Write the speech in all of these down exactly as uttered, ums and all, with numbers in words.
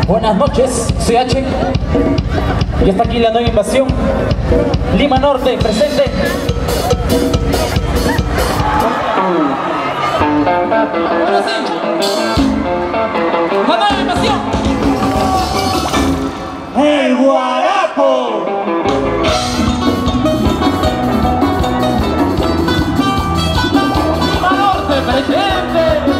Buenas noches, C H. Y está aquí la nueva invasión. Lima Norte, presente. Ahora sí. La nueva invasión. ¡El Guarapo! Lima Norte, presente.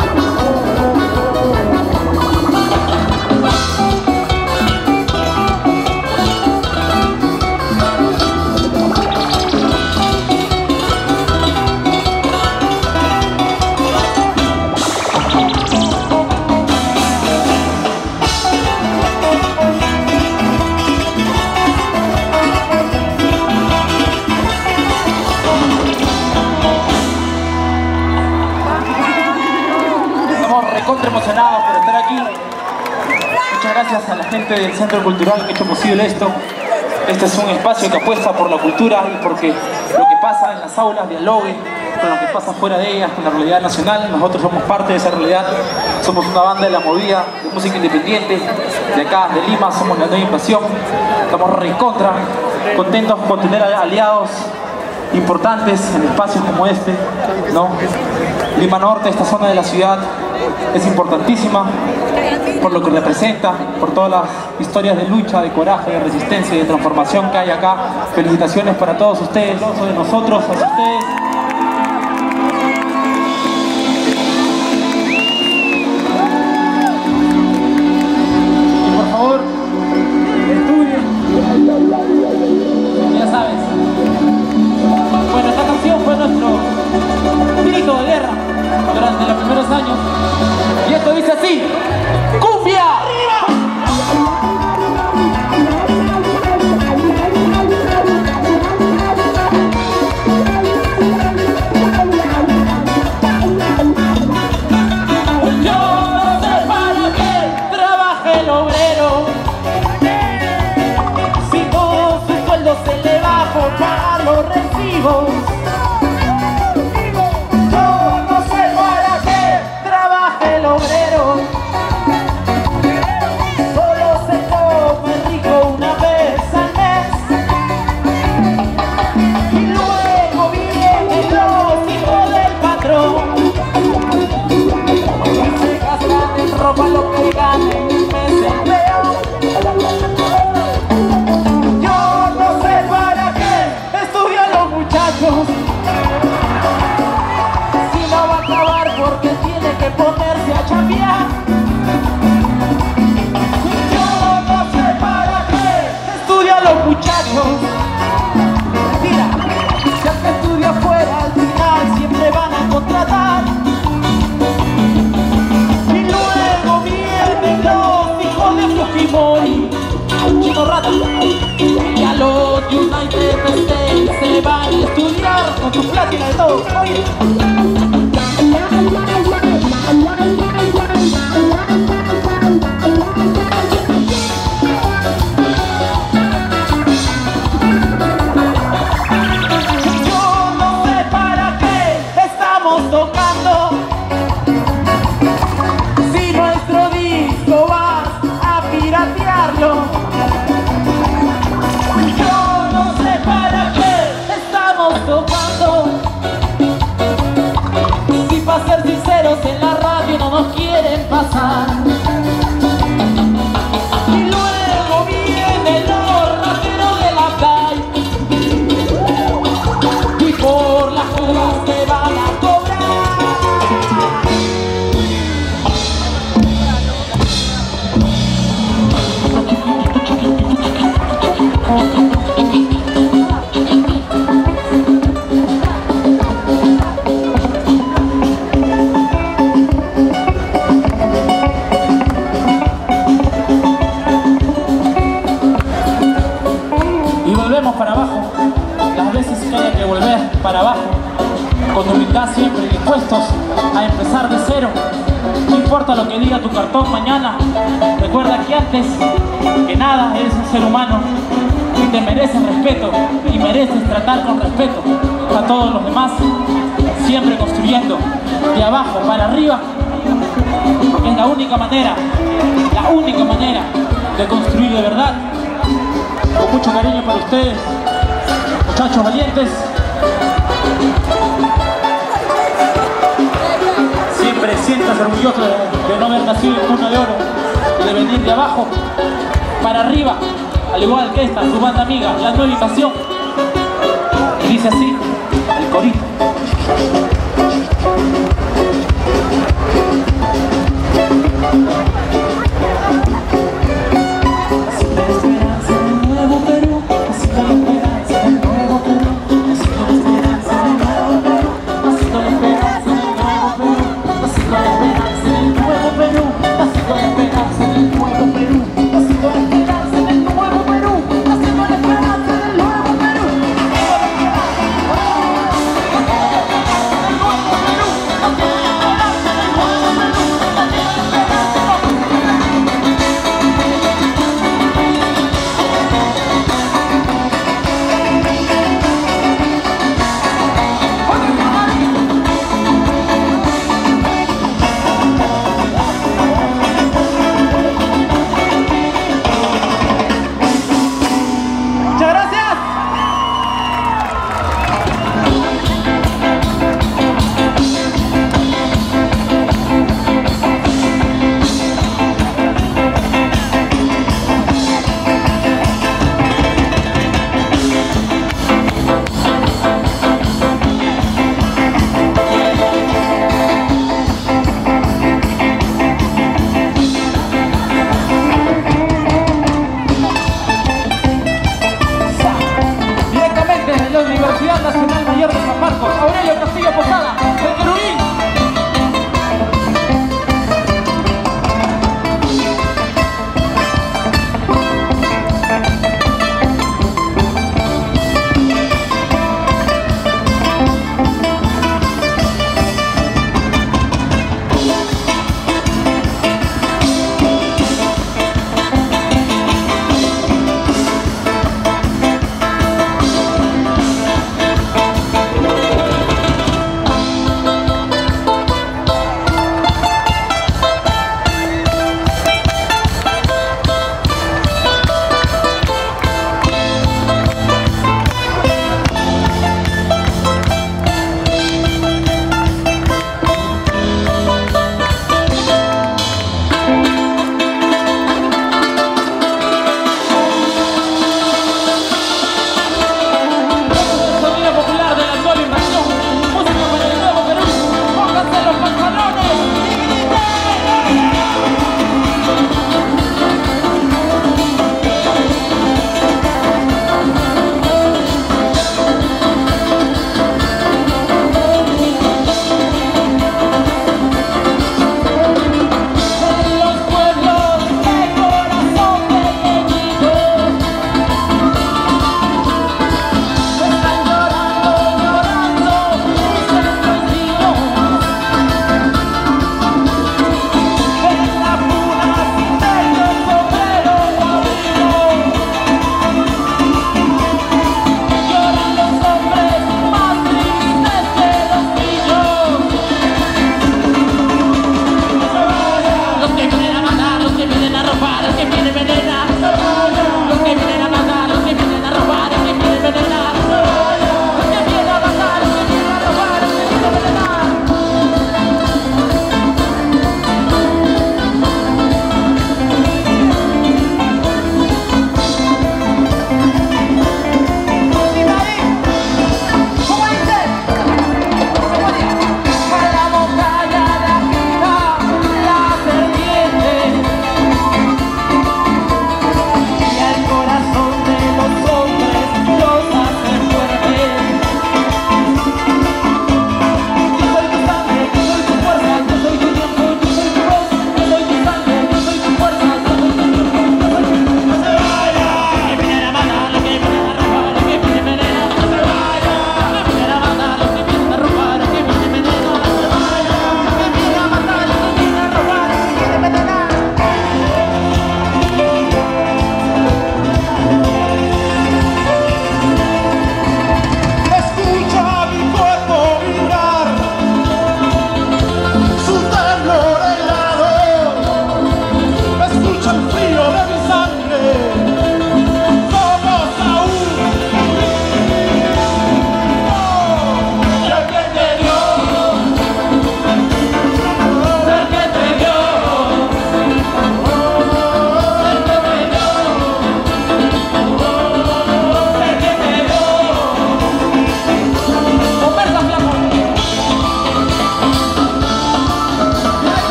Recontra emocionados por estar aquí. Muchas gracias a la gente del Centro Cultural que ha hecho posible esto. Este es un espacio que apuesta por la cultura y porque lo que pasa en las aulas dialogue con lo que pasa fuera de ellas, con la realidad nacional. Nosotros somos parte de esa realidad. Somos una banda de la movida de música independiente de acá, de Lima. Somos la nueva invasión. Estamos recontra contentos con tener aliados importantes en espacios como este, ¿no? Lima Norte, esta zona de la ciudad, es importantísima por lo que representa, por todas las historias de lucha, de coraje, de resistencia y de transformación que hay acá. Felicitaciones para todos ustedes, de nosotros hacia ustedes. Y por favor, estudien. Ya sabes. Bueno, esta canción fue nuestro grito de guerra durante los primeros años. Y esto dice así: ¡cumbia! Y a los United States se van a estudiar con tu plática de todo. Oye. Yo no sé para qué estamos tocando si nuestro disco vas a piratearlo. Si para ser sinceros en la radio no nos quieren pasar. Y luego viene los rateros de la calle y por las cosas te van a cobrar. Para abajo, las veces que haya que volver para abajo, con humildad siempre, dispuestos a empezar de cero. No importa lo que diga tu cartón mañana, recuerda que antes que nada eres un ser humano y te mereces respeto y mereces tratar con respeto a todos los demás, siempre construyendo de abajo para arriba, porque es la única manera, la única manera de verdad, con mucho cariño para ustedes, muchachos valientes. Siempre sientas orgulloso de, de no haber nacido en cuna de oro y de venir de abajo para arriba, al igual que esta, su banda amiga, La Nueva Invasión. Y dice así, el corito.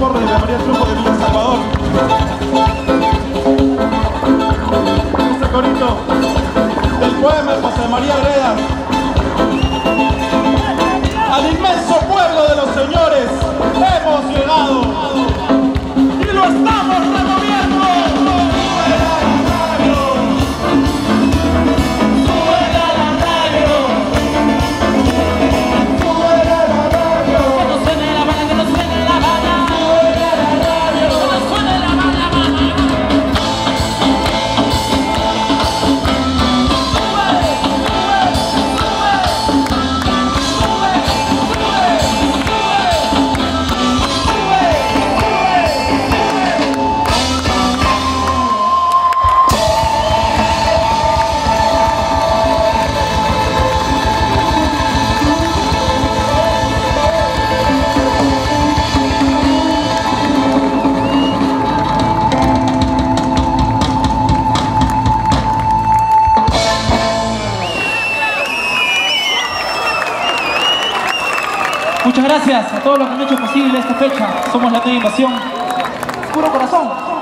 Torres de María Truco de Villa Salvador. Este corito del poema de José María Gredas. Al inmenso pueblo de los señores hemos llegado y lo estamos removiendo. Muchas gracias a todos los que han hecho posible esta fecha. Somos La Nueva Invasión. Puro corazón.